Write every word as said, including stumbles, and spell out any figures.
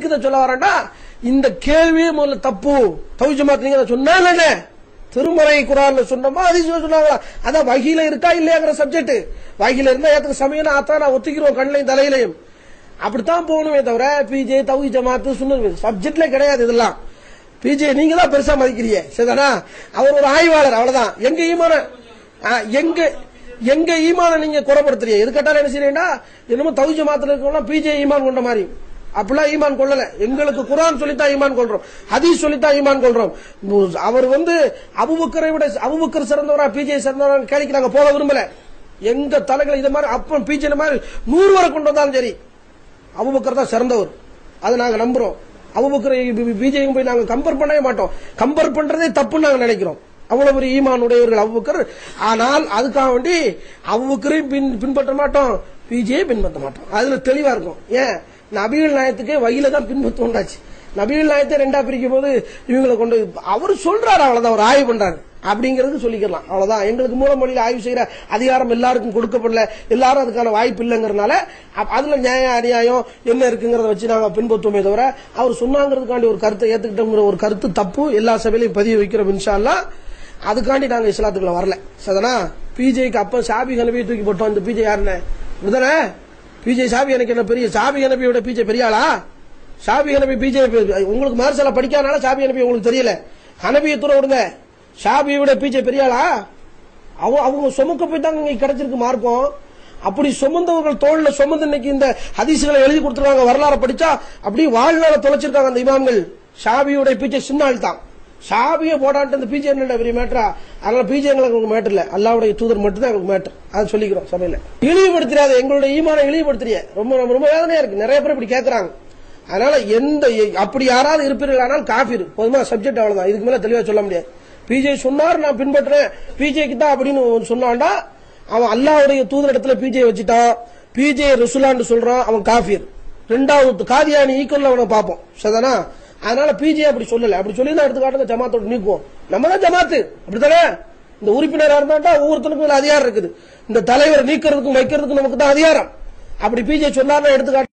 எதுக்கு இதை சொல்ல வரேன்டா, இந்த கேள்வியே முதல்ல தப்பு. தௌஹீத் ஜமாத் நீங்க சொன்னாங்க, திருமறை குர்ஆன்ல சொன்னோமா ஹதீஸ்ல சொன்னாங்களா? அதான் வஹீல இருக்கா இல்லையாங்கிற சப்ஜெக்ட். வஹீல இருந்தா ஏத்துக்கு சமயம் ஆத்தா நான் ஒத்திக்கிறோம் கண்ணையும் தலையிலையும். அப்படித்தான் போகணுமே தவிர பிஜே தௌஹீத் ஜமாத் சுன்னத் சப்ஜெக்ட்ல கிடையாது. இதெல்லாம் பிஜே நீங்க தான் பெருசா மதிக்கிறீங்க, சரிதானா? அவர் ஒரு ஆய்வாளர், அவ்வளவுதான். எங்க ஈமான எங்க எங்க ஈமான நீங்க குறைப்படுத்துறீங்க. எது கேட்டாலும் என்ன செய்யறீங்கன்னா, என்னமோ தௌஹீத் ஜமாத்துல இருக்கவங்க பிஜே ஈமான் கொண்ட மாதிரி. அப்படிலாம் ஈமான் கொள்ளல. எங்களுக்கு குர்ஆன் சொல்லித்தான் ஈமான் கொள்றோம், ஹதீஸ் சொல்லித்தான் ஈமான் கொள்றோம். அவர் வந்து அபூபக்கரை விட அபூபக்கர் சிறந்தவரா பிஜே சிறந்தவரா கேள்விக்கு நாங்க போக விரும்பல. எங்க தலைகளை இதை மாதிரி அப்ப பிஜே மாதிரி நூறு வரை கொண்டு வந்தாலும் சரி, அபூபக்கர் தான் சிறந்தவர், அதை நாங்க நம்புறோம். அபூபக்கரை பிஜேயும் போய் நாங்க கம்பேர் பண்ணவே மாட்டோம். கம்பேர் பண்றதே தப்புன்னு நாங்க நினைக்கிறோம். அவ்வளவு பெரிய ஈமான் உடையவர்கள் அபூபக்கர். ஆனால் அதுக்காக வேண்டி அபூபக்கரையும் பின் பின்பற்ற மாட்டோம், பிஜேயை பின்பற்ற மாட்டோம். அதுல தெளிவா இருக்கும். ஏன் நபிகள் நாயத்துக்கே வகையில தான் பின்பற்ற உண்டாச்சு. நபிகள் நாயத்தை ரெண்டா பிரிக்கும் போது இவங்களை கொண்டு அவர் சொல்றாரு, அவ்வளவுதான், அவர் ஆய்வு பண்றாரு அப்படிங்கிறது சொல்லிக்கலாம், அவ்வளவுதான். எங்களுக்கு மூலமொழியில் ஆய்வு செய்யற அதிகாரம் எல்லாருக்கும் கொடுக்கப்படல, எல்லாரும் அதுக்கான வாய்ப்பு இல்லைங்கிறதுனால அதுல நியாயம் அநியாயம் என்ன இருக்குங்கிறத வச்சு நாங்க பின்பற்றுவோமே தவிர அவர் சொன்னாங்கிறதுக்காண்டி ஒரு கருத்தை ஏத்துக்கிட்டோங்கிற ஒரு கருத்து தப்பு. எல்லா சபையிலையும் பதிவு வைக்கிறோம் இன்ஷா அல்லாஹ். அதுக்காண்டி நாங்க இஸ்லாத்துக்குள்ள வரல, சரிதானா? பிஜேக்கு அப்ப ஷாபி ஹனபியை தூக்கி போட்டோம். இந்த பிஜே யாருன்னு விடுதானே? பிஜே ஷாபி எனக்கு என்ன பெரிய ஷாபி ஹனபியோட பிஜே பெரிய ஆளா? ஷாபி ஹனபி பிஜே உங்களுக்கு மார்சலா படிக்காதனால ஷாபி ஹனபி உங்களுக்கு தெரியல. ஹனபியை தூர விடுங்க, ஷாபியோட பிஜே பெரிய ஆளா? அவங்க சுமக்க போய் தான் இங்க கிடைச்சிருக்கு மார்க்கம். அப்படி சுமந்தவர்கள் தோல்ல சுமந்து இன்னைக்கு இந்த ஹதீஸ்களை எழுதி கொடுத்துருக்காங்க. வரலாறு படிச்சா அப்படி வாழ்நாள தொலைச்சிருக்காங்க அந்த இமாம்கள். ஷாபியோட பிஜே சின்ன ஆள் தான். ஷாபியை போடான்ட்டு அந்த பிஜே என்ன பெரிய மேட்டரா? அதனால பிஜே எங்களுக்கு மேட்டர் இல்ல, அல்லாஹ்வுடைய தூதர் மட்டும் தான் எங்களுக்கு மேட்டர். அது சொல்லிக்கிறோம் சபையில. இழிவுபடுத்துறாது, எங்களுடைய ஈமானை இழிவுபடுத்துறிய. ரொம்ப ரொம்ப வேதனையா இருக்கு. நிறைய பேர் இப்படி கேட்கறாங்க. அதனால எந்த அப்படி யாராவது இருப்பீர்கள் ஆனால் காஃபிர். பொதுமா சப்ஜெக்ட் அவ்வளவுதான், இதுக்கு மேல தெளிவா சொல்ல முடியாது. பிஜே சொன்னார் நான் பின்பற்றேன், பிஜேக்கு தான் அப்படின்னு சொன்னான்டா அவன் அல்லாஹ்வுடைய தூதர் இடத்துல பிஜே வச்சுட்டான், பிஜே ரசூலான்னு சொல்றான், அவன் காஃபிர். ரெண்டாவது காதியானி ஈக்குவல் அவனை பார்ப்போம், சரிதானா? அதனால பிஜே அப்படி சொல்லல. அப்படி சொல்லி தான் எடுத்துக்காட்டுங்க ஜமாத்தோட நீக்குவோம். நம்ம தான் ஜமாத்து, அப்படித்தானே? இந்த உறுப்பினரா இருந்தாட்டா ஒவ்வொருத்தனுக்கும் அதிகாரம் இருக்குது. இந்த தலைவர் நீக்கிறதுக்கும் வைக்கிறதுக்கும் நமக்கு தான் அதிகாரம். அப்படி பிஜே சொன்னார்னா எடுத்துக்காட்டு